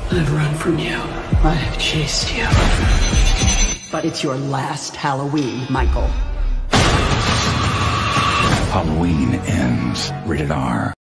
I've run from you. I have chased you. But it's your last Halloween, Michael. Halloween ends. Rated R.